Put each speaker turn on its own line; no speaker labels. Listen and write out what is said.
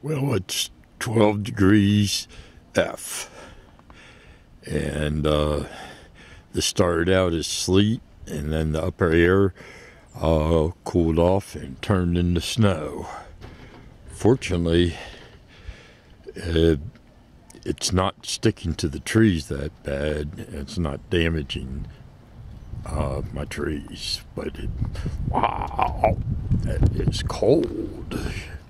Well, it's 12 degrees F, and this started out as sleet, and then the upper air cooled off and turned into snow. Fortunately, it's not sticking to the trees that bad. It's not damaging my trees, but wow, that is cold.